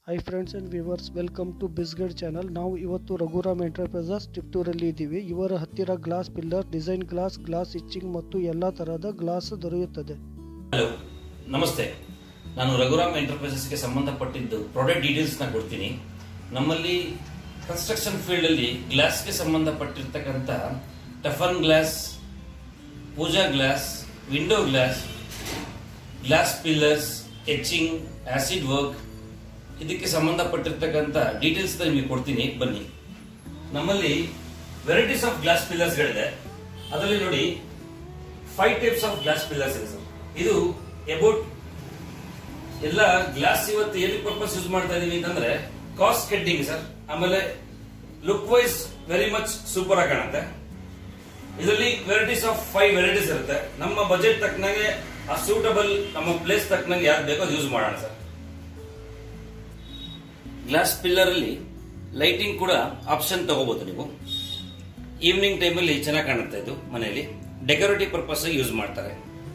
Hi friends and viewers, welcome to Bisgad channel. ನಾವು ಇವತ್ತು Raghuram enterprises ಟಿಪ್ಟೂರಲ್ಲಿ ಇದ್ದೀವಿ. ಇವರ ಹತ್ತಿರ glass pillar, design glass etching ಮತ್ತು ಎಲ್ಲ ತರಹದ ಗ್ಲಾಸ್ ದೊರೆಯುತ್ತದೆ. ಹಲೋ, ನಮಸ್ತೆ. ನಾನು ರಘುರಾಮ್ ಎಂಟರ್ಪ್ರೈಸಸ್ಗೆ ಸಂಬಂಧಪಟ್ಟಿದ್ದು ಪ್ರಾಡಕ್ಟ್ ಡೀಟೇಲ್ಸ್ನ ಕೊಡ್ತೀನಿ. ನಮ್ಮಲ್ಲಿ ಕನ್ಸ್ಟ್ರಕ್ಷನ್ ಫೀಲ್ಡ್ ಅಲ್ಲಿ ಗ್ಲಾಸ್ಗೆ ಸಂಬಂಧಪಟ್ಟಿರ್ತಕ್ಕಂಥ ಟಫನ್ glass, pooja glass, window glass, glass pillars, etching, acid work, ಇದಕ್ಕೆ ಸಂಬಂಧಪಟ್ಟಿರ್ತಕ್ಕಂಥ ಡೀಟೇಲ್ಸ್ ನಿಮಗೆ ಕೊಡ್ತೀನಿ. ಬನ್ನಿ. ನಮ್ಮಲ್ಲಿ ವೆರೈಟೀಸ್ ಆಫ್ ಗ್ಲಾಸ್ ಪಿಲ್ಲರ್ಸ್ ಗಳಿದೆ. ಅದರಲ್ಲಿ ನೋಡಿ 5 ಟೈಪ್ಸ್ ಆಫ್ ಗ್ಲಾಸ್ ಪಿಲ್ಲರ್ಸ್ ಇದೆ ಸರ್. ಇದು ಅಬೌಟ್ ಎಲ್ಲ ಗ್ಲಾಸ್ ಇವತ್ತು ಎಲ್ಲಿ ಪರ್ಪಸ್ ಯೂಸ್ ಮಾಡ್ತಾ ಇದೀವಿ ಅಂತಂದ್ರೆ ಕಾಸ್ಟ್ ಕಟ್ಟಿಂಗ್ ಸರ್. ಆಮೇಲೆ look wise very much super ಆಗಿ ಕಾಣುತ್ತೆ. ಇದರಲ್ಲಿ ವೆರೈಟೀಸ್ ಆಫ್ 5 ವೆರೈಟೀಸ್ ಇರುತ್ತೆ. ನಮ್ಮ ಬಜೆಟ್ ತಕ್ಕನಾಗೆ ಆ ಸೂಟಬಲ್ ನಮ್ಮ ಪ್ಲೇಸ್ ತಕ್ಕನಾಗೆ ಯಾವ್ದು ಬೇಕೋ ಅದು ಯೂಸ್ ಮಾಡೋಣ ಸರ್. ಗ್ಲಾಸ್ ಪಿಲ್ಲರ್ ಅಲ್ಲಿ ಲೈಟಿಂಗ್ ಕೂಡ ಆಪ್ಷನ್ ತಗೋಬಹುದು ನೀವು. ಈವ್ನಿಂಗ್ ಟೈಮ್ ಅಲ್ಲಿ ಚೆನ್ನಾಗಿ ಕಾಣುತ್ತೆ. ಇದು ಮನೆಯಲ್ಲಿ ಡೆಕೋರೇಟಿವ್ ಪರ್ಪಸ್ ಯೂಸ್ ಮಾಡ್ತಾರೆ.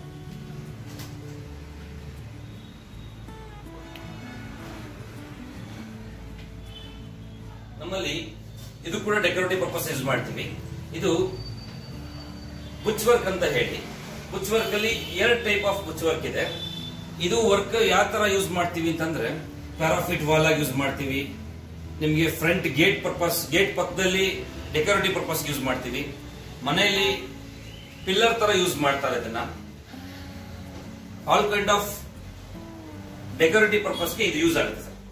ನಮ್ಮಲ್ಲಿ ಇದು ಕೂಡ ಡೆಕೋರೇಟಿವ್ ಪರ್ಪಸ್ ಯೂಸ್ ಮಾಡ್ತೀವಿ. ಇದು ಬುಚ್ ವರ್ಕ್ ಅಂತ ಹೇಳಿ, ಬುಚ್ ವರ್ಕ್ ಅಲ್ಲಿ 2 ಟೈಪ್ ಆಫ್ ಬುಚ್ ವರ್ಕ್ ಇದೆ. ಇದು ವರ್ಕ್ ಯಾವ ತರ ಯೂಸ್ ಮಾಡ್ತೀವಿ ಅಂತಂದ್ರೆ ಪ್ಯಾರಾಫಿಟ್ ವಾಲ್ ಆಗಿ ಯೂಸ್ ಮಾಡ್ತೀವಿ. ನಿಮಗೆ ಫ್ರಂಟ್ ಗೇಟ್ ಪರ್ಪಸ್, ಗೇಟ್ ಪಕ್ಕದಲ್ಲಿ ಡೆಕೋರೇಟಿವ್ ಪರ್ಪಸ್ ಯೂಸ್ ಮಾಡ್ತೀವಿ. ಮನೆಯಲ್ಲಿ ಪಿಲ್ಲರ್ ತರ ಯೂಸ್ ಮಾಡ್ತಾರೆ. ಇದನ್ನ ಆಲ್ ಕೈಂಡ್ ಆಫ್ ಡೆಕೋರೇಟಿವ್ ಪರ್ಪಸ್ಗೆ ಇದು ಯೂಸ್ ಆಗುತ್ತೆ ಸರ್.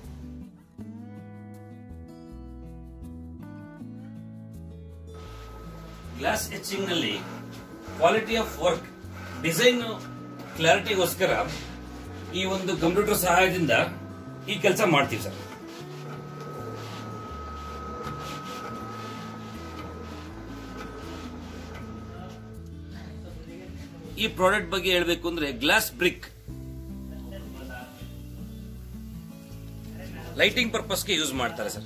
ಗ್ಲಾಸ್ ಎಚಿಂಗ್ ನಲ್ಲಿ ಕ್ವಾಲಿಟಿ ಆಫ್ ವರ್ಕ್, ಡಿಸೈನ್ ಕ್ಲಾರಿಟಿಗೋಸ್ಕರ ಈ ಒಂದು ಕಂಪ್ಯೂಟರ್ ಸಹಾಯದಿಂದ ಈ ಕೆಲಸ ಮಾಡ್ತೀವಿ ಸರ್. ಈ ಪ್ರಾಡಕ್ಟ್ ಬಗ್ಗೆ ಹೇಳಬೇಕು ಅಂದ್ರೆ ಗ್ಲಾಸ್ ಬ್ರಿಕ್ ಲೈಟಿಂಗ್ ಪರ್ಪಸ್ಗೆ ಯೂಸ್ ಮಾಡ್ತಾರೆ ಸರ್.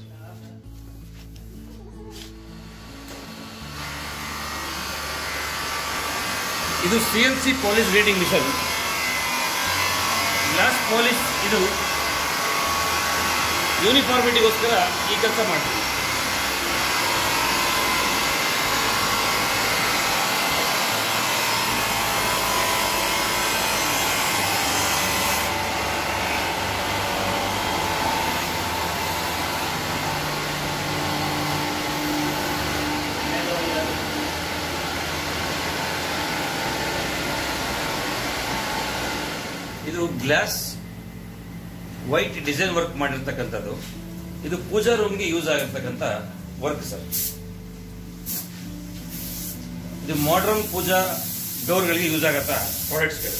ಇದು CNC polish grading machine. Glass polish ಇದು ಯೂನಿಫಾರ್ಮಿಟಿಗೋಸ್ಕರ ಈ ಕೆಲಸ ಮಾಡ್ತೀವಿ. ಇದು ಗ್ಲಾಸ್ ವೈಟ್ ಡಿಸೈನ್ ವರ್ಕ್ ಮಾಡಿರ್ತಕ್ಕಂಥದ್ದು. ಇದು ಪೂಜಾ ರೂಮ್ಗೆ ಯೂಸ್ ಆಗಿರ್ತಕ್ಕಂಥ ವರ್ಕ್ ಸರ್. ಇದು ಮಾಡರ್ನ್ ಪೂಜಾ ಡೋರ್ಗಳಿಗೆ ಯೂಸ್ ಆಗತ್ತ ಪ್ರಾಡಕ್ಟ್ಸ್ಗಳು.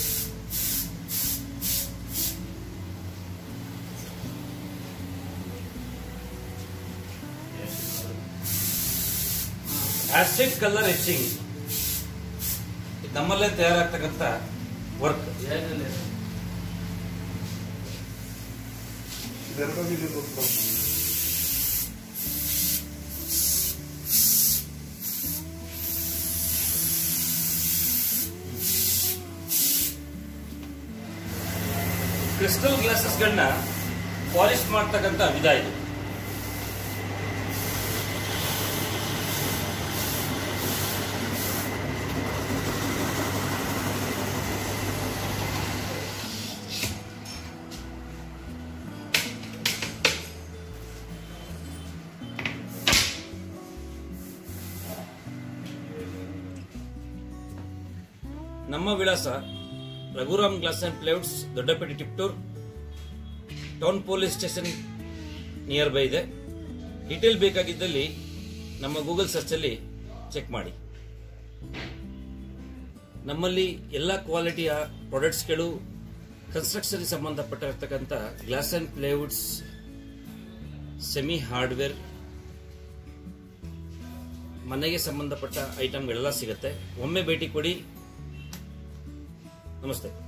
ಆಸಿಡ್ ಕಲರ್ ಎಚಿಂಗ್ ನಮ್ಮಲ್ಲೇ ತಯಾರಾಗ್ತಕ್ಕಂಥ ವರ್ಕ್. ಕ್ರಿಸ್ಟಲ್ ಗ್ಲಾಸಸ್ ಗಳನ್ನ ಪಾಲಿಶ್ ಮಾಡ್ತಕ್ಕಂಥ ವಿಧ ಇದು. ನಮ್ಮ ವಿಳಾಸ Raghuram glass and plywoods, Doddapete, Tiptur town police station near by ಇದೆ. ಡೀಟೇಲ್ ಬೇಕಾಗಿದ್ದಲ್ಲಿ ನಮ್ಮ ಗೂಗಲ್ ಸರ್ಚ್ ಅಲ್ಲಿ ಚೆಕ್ ಮಾಡಿ. ನಮ್ಮಲ್ಲಿ ಎಲ್ಲ ಕ್ವಾಲಿಟಿಯ ಪ್ರಾಡಕ್ಟ್ಸ್ಗಳು, ಕನ್ಸ್ಟ್ರಕ್ಷನ್ ಸಂಬಂಧಪಟ್ಟಿರತಕ್ಕಂಥ glass and plywoods, semi hardware, ಮನೆಗೆ ಸಂಬಂಧಪಟ್ಟ ಐಟಮ್ಗಳೆಲ್ಲ ಸಿಗುತ್ತೆ. ಒಮ್ಮೆ ಭೇಟಿ ಕೊಡಿ. ನಮಸ್ತೆ.